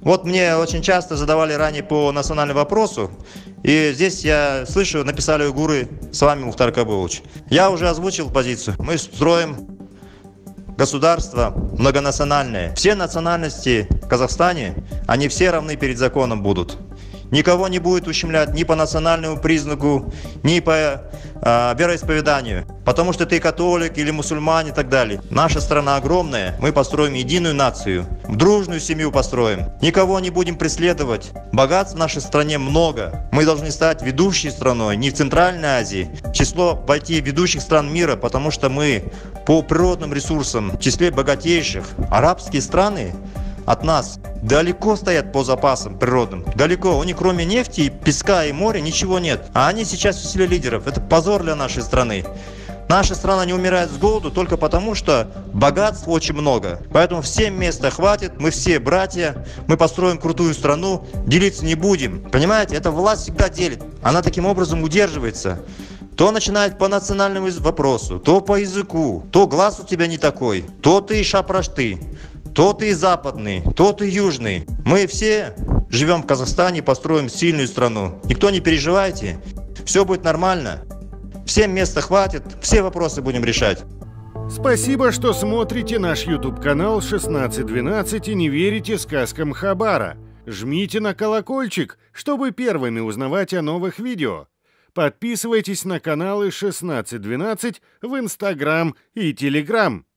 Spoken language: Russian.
Вот мне очень часто задавали ранее по национальному вопросу, и здесь я слышу, написали уйгуры с вами, Мухтар Кабулович. Я уже озвучил позицию. Мы строим государство многонациональное. Все национальности в Казахстане, они все равны перед законом будут. Никого не будет ущемлять ни по национальному признаку, ни по вероисповеданию. Потому что ты католик или мусульман и так далее. Наша страна огромная, мы построим единую нацию, дружную семью построим. Никого не будем преследовать. Богатств в нашей стране много. Мы должны стать ведущей страной, не в Центральной Азии. В число войти ведущих стран мира, потому что мы по природным ресурсам в числе богатейших. Арабские страны от нас далеко стоят по запасам природным. Далеко. У них кроме нефти, песка и моря ничего нет. А они сейчас в числе лидеров. Это позор для нашей страны. Наша страна не умирает с голоду только потому, что богатств очень много. Поэтому всем места хватит, мы все братья, мы построим крутую страну, делиться не будем. Понимаете, эта власть всегда делит. Она таким образом удерживается. То начинает по национальному вопросу, то по языку, то глаз у тебя не такой, то ты шапрашты. То ты западный, то ты южный. Мы все живем в Казахстане, построим сильную страну. Никто не переживайте, все будет нормально. Всем места хватит, все вопросы будем решать. Спасибо, что смотрите наш YouTube-канал 1612 и не верите сказкам Хабара. Жмите на колокольчик, чтобы первыми узнавать о новых видео. Подписывайтесь на каналы 1612 в Instagram и Telegram.